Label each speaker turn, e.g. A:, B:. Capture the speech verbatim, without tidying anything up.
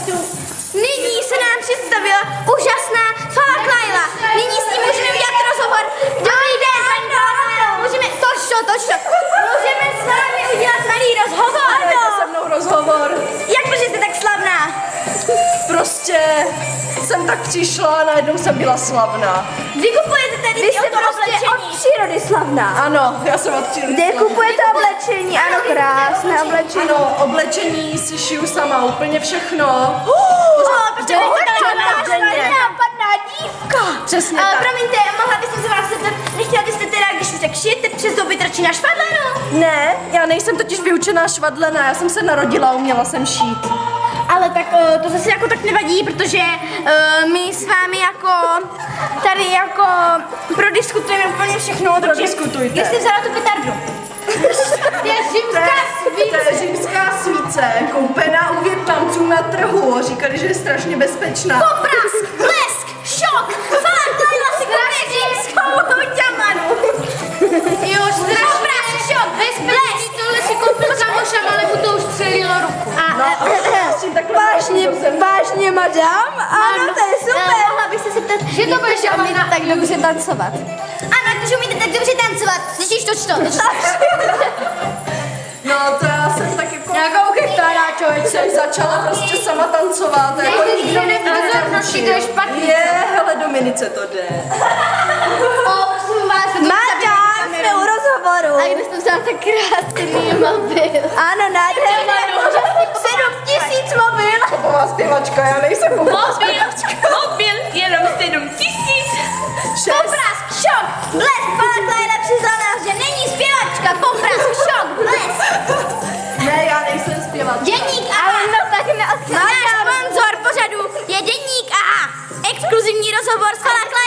A: tu. Nyní se nám představila úžasná Fák Laila. Nyní s ní můžeme udělat rozhovor. Dobrý den, paní Fák Laila. Můžeme, točto, točto. Můžeme s vámi udělat malý rozhovor.
B: Dejte se mnou rozhovor.
A: Jak to, že jste tak slavná?
B: Prostě jsem tak přišla a najednou jsem byla slavná.
A: Vy kupujete tady
C: Vy
A: ty
C: jste
A: to
C: prostě
A: oblečení.
C: od přírody slavná.
B: Ano, já jsem od přírody.
C: Kde kupujete oblečení? Ano, krásné oblečení.
B: Ano, oblečení si šiju sama, úplně všechno.
A: Oh, protože vy jste
B: denně, denně.
C: nápadná dívka.
B: Přesně
A: Uh,
B: tak.
A: promiňte, mohla byste se vás zeptat, nechtěla byste teda, když už tak šijete přes doby trčí na švadlenu?
B: Ne, já nejsem totiž vyučená švadlena, já jsem se narodila, uměla jsem šít.
A: Ale tak uh, to zase jako tak nevadí, protože uh, my s vámi jako tady jako prodiskutujeme úplně všechno.
B: Prodiskutujte.
A: Jestli vzala tu petardu. To je římská
B: To je římská svíce, koupená u Vietnamců na trhu. Říkali, že je strašně bezpečná.
A: Poprask, blesk, šok, Fák Laila si koupí římskou ďamanu. Jo, poprask, šok, blesk.
D: Tohle si koupil kamoša, ale mu to už střelilo ruku.
A: A,
B: No, a s tím takhle
C: Vážně, vážně, madam? Ano, to je super.
A: Uh, mohla bych se zeptat,
D: Že to budeš umít tak dobře tancovat.
A: ano, když umíte tak dobře tancovat, slyšíš to, to, to,
B: No, to já jsem tak jako...
D: Nějakou chytara,
B: Teď jsem začala prostě sama tancovat, jako nikdo mě nikdy
D: Pozornosti, to je špatný.
B: Je, hele, Dominice to jde.
D: O, prosím vás,
C: Madam, jsme u rozhovoru.
D: A kde jste vzala tak krásný mobil?
C: Ano, nádherné. Sedm tisíc mobil.
B: Popová zpěvačka, já nejsem popová
E: Mobil, mobil, jenom sedm tisíc.
A: poprask, šok, blesk. Fák Laila přiznala, že není zpěvačka, poprask, šok, blesk.
B: Ne, já nejsem zpěvačka.
A: Deník Aha.
C: Ale no tak neodkázám.
A: Náš sponzor pořadu je Deník Aha. Exkluzivní rozhovor s Fák